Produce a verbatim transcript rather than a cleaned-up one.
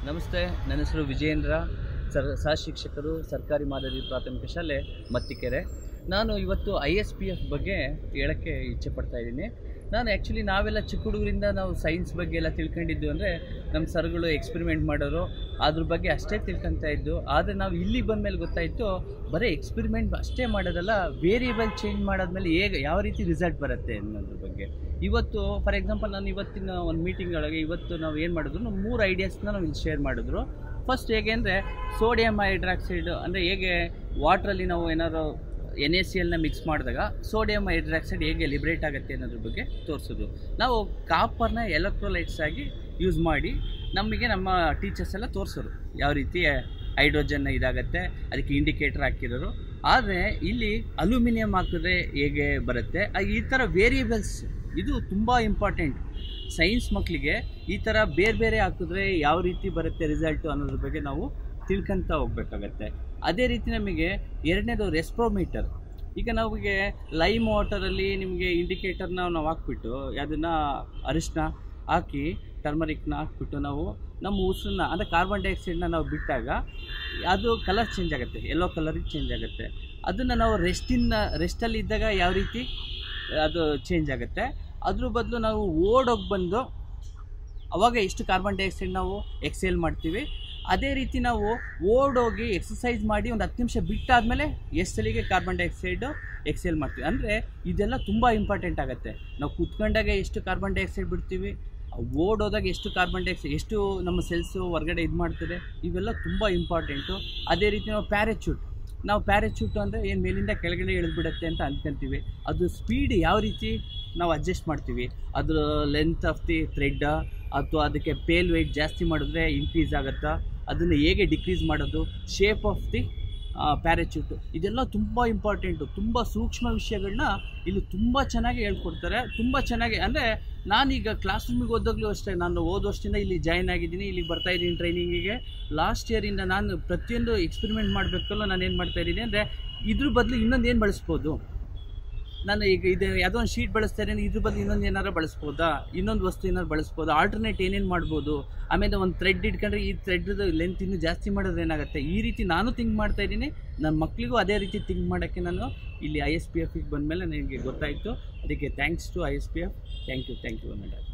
ನಮಸ್ತೆ, ನನ್ನ ಹೆಸರು ವಿಜಯೇಂದ್ರ, ಸರ್ ಸಹ ಶಿಕ್ಷಕರು, ಸರ್ಕಾರಿ ಮಾದರಿ ಪ್ರಾಥಮಿಕ ಶಾಲೆ ಮತ್ತಿಕೆರೆ. ನಾನು ಇವತ್ತು ಐ ಎಸ್ ಪಿ ಎಫ್ ಬಗ್ಗೆ ಹೇಳೋಕ್ಕೆ ಇಚ್ಛೆ ಪಡ್ತಾ ಇದ್ದೀನಿ. ನಾನು ಆ್ಯಕ್ಚುಲಿ ನಾವೆಲ್ಲ ಚಿಕ್ಕ ಹುಡುಗರಿಂದ ನಾವು ಸೈನ್ಸ್ ಬಗ್ಗೆ ಎಲ್ಲ ತಿಳ್ಕೊಂಡಿದ್ದು ಅಂದರೆ ನಮ್ಮ ಸರ್ಗಳು ಎಕ್ಸ್ಪೆರಿಮೆಂಟ್ ಮಾಡೋರು, ಅದ್ರ ಬಗ್ಗೆ ಅಷ್ಟೇ ತಿಳ್ಕೊತಾ ಇದ್ದು. ಆದರೆ ನಾವು ಇಲ್ಲಿಗೆ ಬಂದಮೇಲೆ ಗೊತ್ತಾಯಿತು, ಬರೀ ಎಕ್ಸ್ಪೆರಿಮೆಂಟ್ ಅಷ್ಟೇ ಮಾಡೋದಲ್ಲ, ವೇರಿಯೇಬಲ್ ಚೇಂಜ್ ಮಾಡಾದ್ಮೇಲೆ ಹೇಗೆ ಯಾವ ರೀತಿ ರಿಸಲ್ಟ್ ಬರುತ್ತೆ ಅನ್ನೋದ್ರ ಬಗ್ಗೆ. ಇವತ್ತು ಫಾರ್ ಎಕ್ಸಾಂಪಲ್ ನಾನು ಇವತ್ತಿನ ಒಂದು ಮೀಟಿಂಗ್ ಒಳಗೆ ಇವತ್ತು ನಾವು ಏನು ಮಾಡಿದ್ರು, ನಾವು ಮೂರು ಐಡಿಯಾಸ್ನ ನಾವು ಇಲ್ಲಿ ಶೇರ್ ಮಾಡಿದ್ರು. ಫಸ್ಟ್ ಹೇಗೆ ಅಂದರೆ ಸೋಡಿಯಂ ಹೈಡ್ರಾಕ್ಸೈಡ್ ಅಂದರೆ ಹೇಗೆ ವಾಟ್ರಲ್ಲಿ ನಾವು ಏನಾದ್ರು ಎನ್ ಎ ಸಿ ಎಲ್ನ ಮಿಕ್ಸ್ ಮಾಡಿದಾಗ ಸೋಡಿಯಂ ಹೈಡ್ರಾಕ್ಸೈಡ್ ಹೇಗೆ ಲಿಬ್ರೇಟ್ ಆಗುತ್ತೆ ಅನ್ನೋದ್ರ ಬಗ್ಗೆ ತೋರಿಸೋದು. ನಾವು ಕಾಪರ್ನ ಎಲೆಕ್ಟ್ರೋಲೈಟ್ಸ್ ಆಗಿ ಯೂಸ್ ಮಾಡಿ ನಮಗೆ ನಮ್ಮ ಟೀಚರ್ಸ್ ಎಲ್ಲ ತೋರಿಸೋರು ಯಾವ ರೀತಿ ಹೈಡ್ರೋಜನ್ ಇದಾಗುತ್ತೆ, ಅದಕ್ಕೆ ಇಂಡಿಕೇಟರ್ ಹಾಕಿರೋರು. ಆದರೆ ಇಲ್ಲಿ ಅಲ್ಯೂಮಿನಿಯಂ ಹಾಕಿದ್ರೆ ಹೇಗೆ ಬರುತ್ತೆ, ಈ ಥರ ವೇರಿಯೇಬಲ್ಸ್ ಇದು ತುಂಬ ಇಂಪಾರ್ಟೆಂಟ್. ಸೈನ್ಸ್ ಮಕ್ಕಳಿಗೆ ಈ ಥರ ಬೇರೆ ಬೇರೆ ಹಾಕಿದ್ರೆ ಯಾವ ರೀತಿ ಬರುತ್ತೆ ರಿಸಲ್ಟು ಅನ್ನೋದ್ರ ಬಗ್ಗೆ ನಾವು ತಿಳ್ಕೊತ ಹೋಗ್ಬೇಕಾಗತ್ತೆ. ಅದೇ ರೀತಿ ನಮಗೆ ಎರಡನೇದು ರೆಸ್ಪ್ರೋಮೀಟರ್. ಈಗ ನಮಗೆ ಲೈಮ್ ವಾಟರಲ್ಲಿ ನಿಮಗೆ ಇಂಡಿಕೇಟರ್ನ ನಾವು ಹಾಕ್ಬಿಟ್ಟು ಅದನ್ನು ಅರಿಶಿನ ಹಾಕಿ ಟರ್ಮರಿಕ್ನ ಹಾಕ್ಬಿಟ್ಟು ನಾವು ನಮ್ಮ ಉಸಿರನ್ನ ಅಂದರೆ ಕಾರ್ಬನ್ ಡೈಆಕ್ಸೈಡ್ನ ನಾವು ಬಿಟ್ಟಾಗ ಅದು ಕಲರ್ ಚೇಂಜ್ ಆಗುತ್ತೆ, ಯೆಲ್ಲೋ ಕಲರಿಗೆ ಚೇಂಜ್ ಆಗುತ್ತೆ. ಅದನ್ನು ನಾವು ರೆಸ್ಟಿನ ರೆಸ್ಟಲ್ಲಿ ಇದ್ದಾಗ ಯಾವ ರೀತಿ ಅದು ಚೇಂಜ್ ಆಗುತ್ತೆ, ಅದ್ರ ಬದಲು ನಾವು ಓಡೋಗಿ ಬಂದು ಅವಾಗ ಎಷ್ಟು ಕಾರ್ಬನ್ ಡೈಆಕ್ಸೈಡ್ ನಾವು ಎಕ್ಸೇಲ್ ಮಾಡ್ತೀವಿ, ಅದೇ ರೀತಿ ನಾವು ಓಡೋಗಿ ಎಕ್ಸಸೈಸ್ ಮಾಡಿ ಒಂದು ಹತ್ತು ನಿಮಿಷ ಬಿಟ್ಟಾದಮೇಲೆ ಎಷ್ಟು ಸಲಿಗೆ ಕಾರ್ಬನ್ ಡೈಆಕ್ಸೈಡು ಎಕ್ಸೇಲ್ ಮಾಡ್ತೀವಿ. ಅಂದರೆ ಇದೆಲ್ಲ ತುಂಬ ಇಂಪಾರ್ಟೆಂಟ್ ಆಗುತ್ತೆ. ನಾವು ಕೂತ್ಕೊಂಡಾಗ ಎಷ್ಟು ಕಾರ್ಬನ್ ಡೈಆಕ್ಸೈಡ್ ಬಿಡ್ತೀವಿ, ಓಡೋದಾಗ ಎಷ್ಟು ಕಾರ್ಬನ್ ಡೈಆಕ್ಸೈಡ್ ಎಷ್ಟು ನಮ್ಮ ಸೆಲ್ಸು ಹೊರಗಡೆ ಇದು ಮಾಡ್ತದೆ, ಇವೆಲ್ಲ ತುಂಬ ಇಂಪಾರ್ಟೆಂಟು. ಅದೇ ರೀತಿ ನಾವು ಪ್ಯಾರಾಚೂಟ್ ನಾವು ಪ್ಯಾರಾಚೂಟು ಅಂದರೆ ಏನು ಮೇಲಿಂದ ಕೆಳಗಡೆ ಇಳಿದ್ಬಿಡುತ್ತೆ ಅಂತ ಅಂದ್ಕೊತೀವಿ. ಅದು ಸ್ಪೀಡ್ ಯಾವ ರೀತಿ ನಾವು ಅಡ್ಜಸ್ಟ್ ಮಾಡ್ತೀವಿ, ಅದ್ರ ಲೆಂತ್ ಆಫ್ ದಿ ಥ್ರೆಡ್ ಅಥವಾ ಅದಕ್ಕೆ ಪೇಲ್ ವೆಯ್ಟ್ ಜಾಸ್ತಿ ಮಾಡಿದ್ರೆ ಇನ್ಕ್ರೀಸ್ ಆಗುತ್ತಾ, ಅದನ್ನು ಹೇಗೆ ಡಿಕ್ರೀಸ್ ಮಾಡೋದು, ಶೇಪ್ ಆಫ್ ದಿ ಪ್ಯಾರಾಚೂಟು, ಇದೆಲ್ಲ ತುಂಬ ಇಂಪಾರ್ಟೆಂಟು. ತುಂಬ ಸೂಕ್ಷ್ಮ ವಿಷಯಗಳನ್ನ ಇಲ್ಲಿ ತುಂಬ ಚೆನ್ನಾಗಿ ಹೇಳ್ಕೊಡ್ತಾರೆ. ತುಂಬ ಚೆನ್ನಾಗಿ ಅಂದರೆ ನಾನೀಗ ಕ್ಲಾಸ್ ರೂಮಿಗೆ ಓದಾಗಲೂ ಅಷ್ಟೇ, ನಾನು ಹೋದ ವರ್ಷದಿಂದ ಇಲ್ಲಿ ಜಾಯ್ನ್ ಆಗಿದ್ದೀನಿ, ಇಲ್ಲಿಗೆ ಬರ್ತಾಯಿದ್ದೀನಿ ಟ್ರೈನಿಂಗಿಗೆ. ಲಾಸ್ಟ್ ಇಯರಿಂದ ನಾನು ಪ್ರತಿಯೊಂದು ಎಕ್ಸ್ಪೆರಿಮೆಂಟ್ ಮಾಡಬೇಕಲ್ಲ, ನಾನು ಏನು ಮಾಡ್ತಾಯಿದ್ದೀನಿ ಅಂದರೆ ಇದ್ರ ಬದಲು ಇನ್ನೊಂದು ಏನು ಬಳಸ್ಬೋದು, ನಾನು ಈಗ ಇದು ಯಾವುದೋ ಒಂದು ಶೀಟ್ ಬಳಸ್ತಾ ಇದ್ದೀನಿ, ಇದ್ರ ಬದಲು ಇನ್ನೊಂದು ಏನಾರು ಬಳಸ್ಬೋದಾ, ಇನ್ನೊಂದು ವಸ್ತು ಏನಾರು ಬಳಸ್ಬೋದಾ, ಆಲ್ಟರ್ನೇಟ್ ಏನೇನು ಮಾಡ್ಬೋದು, ಆಮೇಲೆ ಒಂದು ಥ್ರೆಡ್ ಇಟ್ಕೊಂಡ್ರೆ ಈ ಥ್ರೆಡ್ದು ಲೆಂತ್ ಇನ್ನೂ ಜಾಸ್ತಿ ಮಾಡೋದು ಏನಾಗುತ್ತೆ, ಈ ರೀತಿ ನಾನು ಥಿಂಕ್ ಮಾಡ್ತಾಯಿದ್ದೀನಿ. ನನ್ನ ಮಕ್ಕಳಿಗೂ ಅದೇ ರೀತಿ ಥಿಂಕ್ ಮಾಡೋಕ್ಕೆ ನಾನು ಇಲ್ಲಿ ಐ ಎಸ್ ಪಿ ಎಫಿಗೆ ಬಂದಮೇಲೆ ನನಗೆ ಗೊತ್ತಾಯಿತು. ಅದಕ್ಕೆ thanks to I S P F. Thank you thank you madam.